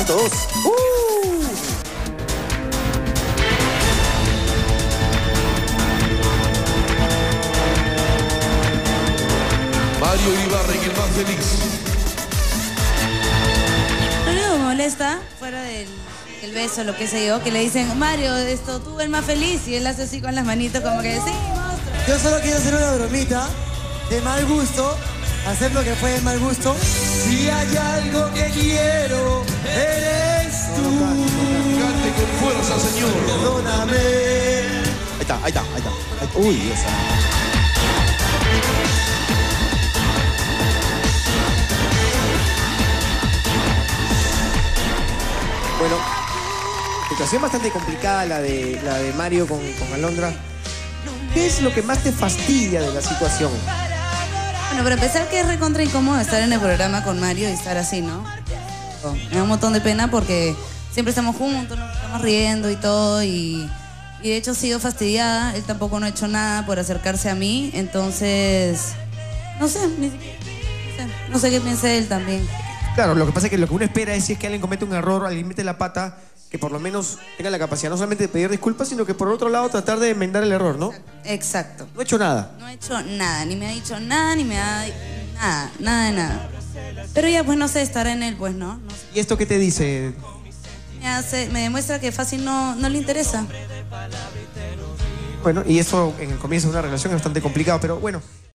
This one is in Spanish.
Momento 2. Mario Ibarra, el más feliz. Lo único que me molesta, fuera del beso, lo que sé yo, que le dicen, Mario, tú el más feliz, y él hace así con las manitos como que, sí, monstruo. Yo solo quiero hacer una bromita de mal gusto, hacer lo que fue de mal gusto. Si hay algo que quiero, eres tú. Cante con fuerza, señor. Perdóname. Ahí está. Uy, Dios. Bueno, situación bastante complicada la de Mario con Alondra. ¿Qué es lo que más te fastidia de la situación? Bueno, para empezar, que es recontra incómodo estar en el programa con Mario y estar así, ¿no? Me da un montón de pena porque siempre estamos juntos, nos estamos riendo y todo, y de hecho he sido fastidiada. Él tampoco no ha hecho nada por acercarse a mí, entonces, no sé, no sé qué piensa él también. Claro, lo que pasa es que lo que uno espera es si es que alguien comete un error, alguien mete la pata, que por lo menos tenga la capacidad no solamente de pedir disculpas, sino que por otro lado tratar de enmendar el error, ¿no? Exacto. No ha hecho nada. No ha hecho nada, ni me ha dicho nada, ni me ha... Nada de nada. Pero ya, pues, no sé, estará en él, pues, ¿no? No sé. ¿Y esto qué te dice? Me demuestra que fácil no le interesa. Bueno, y eso en el comienzo de una relación es bastante complicado, pero bueno.